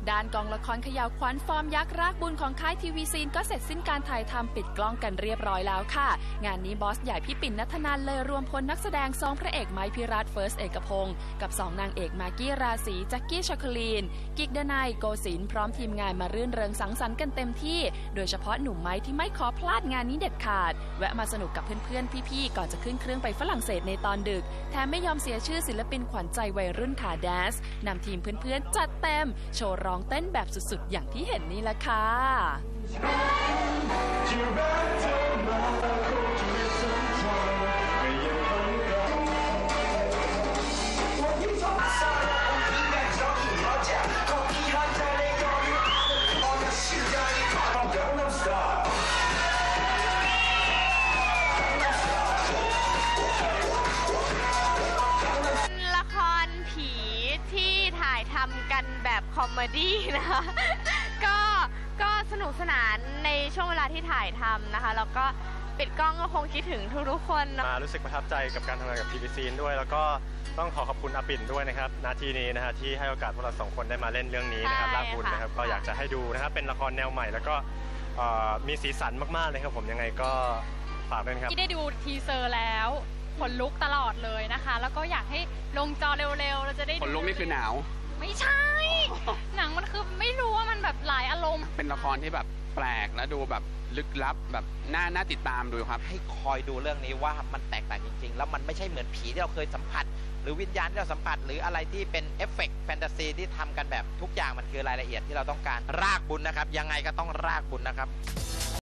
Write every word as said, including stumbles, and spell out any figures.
ด้านกองละครเขย่าวขวัญฟอร์มยักษ์รากบุญของค่ายทีวีซีนก็เสร็จสิ้นการถ่ายทำปิดกล้องกันเรียบร้อยแล้วค่ะงานนี้บอสใหญ่พี่ปิ่นณัฐนันเลยรวมพลนักแสดงสองพระเอกไม้พิรัตน์เฟิร์สเอกพงศ์กับสองนางเอกมากกี้ราศีแจ็คกี้ชาคลีนกิกดนัยโกศินทร์พร้อมทีมงานมารื่นเริงสังสรรค์กันเต็มที่โดยเฉพาะหนุ่มไม้ที่ไม่ขอพลาดงานนี้เด็ดขาดแวะมาสนุกกับเพื่อนๆพี่ๆก่อนจะขึ้นเครื่องไปฝรั่งเศสในตอนดึกแถมไม่ยอมเสียชื่อศิลปินขวัญใจวัยรุ่นขาแดนซ์นำทีมเพื่อนๆจัดเต็มโชว์ร้องเต้นแบบสุดๆอย่างที่เห็นนี่แหละค่ะถ่ายทำกันแบบคอมเมดี้นะคะก็ก็สนุกสนานในช่วงเวลาที่ถ่ายทำนะคะแล้วก็ปิดกล้องก็คงคิดถึงทุกๆคนนะรู้สึกประทับใจกับการทำงานกับทีวีซีนด้วยแล้วก็ต้องขอขอบคุณอาปิ่นด้วยนะครับนาทีนี้นะฮะที่ให้โอกาสพวกเราสองคนได้มาเล่นเรื่องนี้นะครับรากบุญนะครับก็อยากจะให้ดูนะครับเป็นละครแนวใหม่แล้วก็มีสีสันมากๆเลยครับผมยังไงก็ฝากด้วยครับที่ได้ดูทีเซอร์แล้วขนลุกตลอดเลยนะคะแล้วก็อยากให้ลงจอเร็วๆเราจะได้ขนลุกนี่คือหนาวไม่ใช่ หนังมันคือไม่รู้ว่ามันแบบหลายอารมณ์เป็นละครที่แบบแปลกและดูแบบลึกลับแบบน่าน่าติดตามดูครับให้คอยดูเรื่องนี้ว่ามันแตกต่างจริงๆแล้วมันไม่ใช่เหมือนผีที่เราเคยสัมผัสหรือวิญญาณที่เราสัมผัสหรืออะไรที่เป็นเอฟเฟกต์แฟนตาซีที่ทำกันแบบทุกอย่างมันคือรายละเอียดที่เราต้องการรากบุญนะครับยังไงก็ต้องรากบุญนะครับ